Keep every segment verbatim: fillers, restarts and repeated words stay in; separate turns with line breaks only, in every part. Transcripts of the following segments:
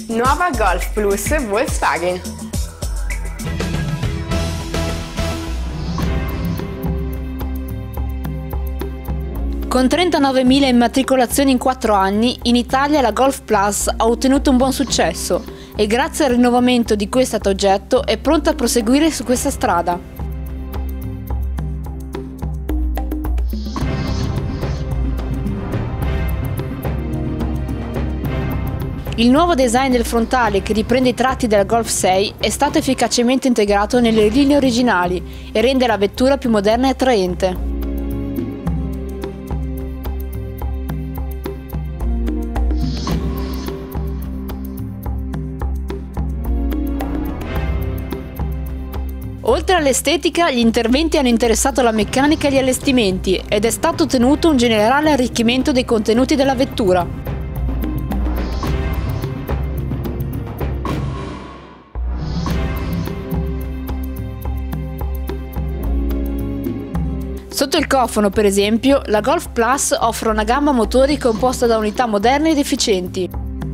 Nuova Golf Plus Volkswagen.
Con trentanovemila immatricolazioni in quattro anni, in Italia la Golf Plus ha ottenuto un buon successo e grazie al rinnovamento di cui è stato oggetto è pronta a proseguire su questa strada. Il nuovo design del frontale, che riprende i tratti della Golf sei, è stato efficacemente integrato nelle linee originali e rende la vettura più moderna e attraente. Oltre all'estetica, gli interventi hanno interessato la meccanica e gli allestimenti ed è stato ottenuto un generale arricchimento dei contenuti della vettura. Sotto il cofano, per esempio, la Golf Plus offre una gamma motori composta da unità moderne ed efficienti.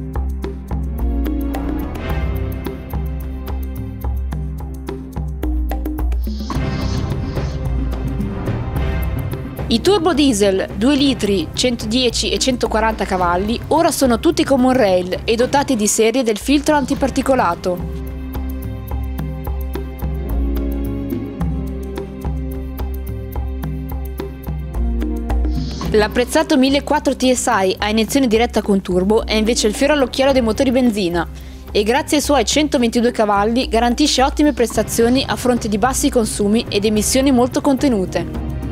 I turbo diesel due litri, centodieci e centoquaranta cavalli ora sono tutti common rail e dotati di serie del filtro antiparticolato. L'apprezzato millequattrocento T S I a iniezione diretta con turbo è invece il fiore all'occhiello dei motori benzina e grazie ai suoi centoventidue cavalli garantisce ottime prestazioni a fronte di bassi consumi ed emissioni molto contenute.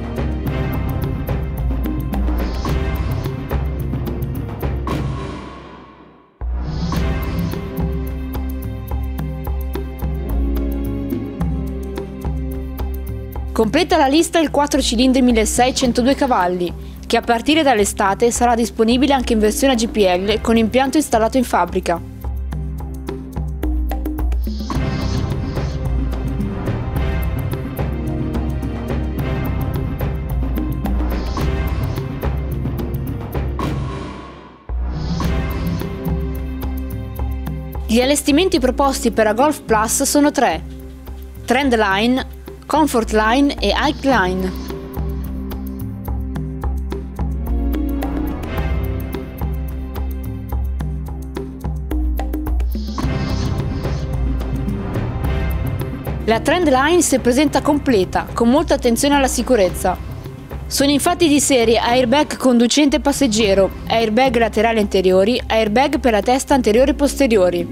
Completa la lista il quattro cilindri milleseicento centodue cavalli, che a partire dall'estate sarà disponibile anche in versione A G P L con impianto installato in fabbrica. Gli allestimenti proposti per la Golf Plus sono tre: Trendline, Comfortline e Highline. La Trendline si presenta completa, con molta attenzione alla sicurezza. Sono infatti di serie airbag conducente passeggero, airbag laterali anteriori, airbag per la testa anteriori e posteriori.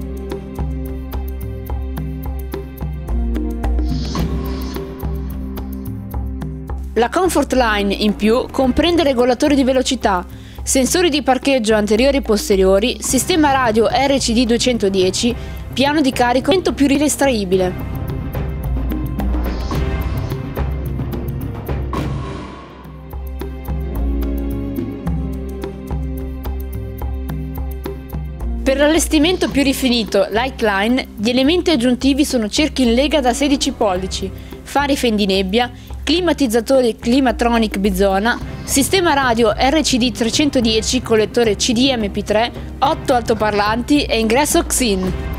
La Comfortline in più comprende regolatori di velocità, sensori di parcheggio anteriori e posteriori, sistema radio R C D duecentodieci, piano di carico più rilestraibile. Per l'allestimento più rifinito, Lightline, gli elementi aggiuntivi sono cerchi in lega da sedici pollici, fari fendinebbia, climatizzatori Climatronic bizona, sistema radio R C D trecentodieci con lettore C D M P tre, otto altoparlanti e ingresso X I N.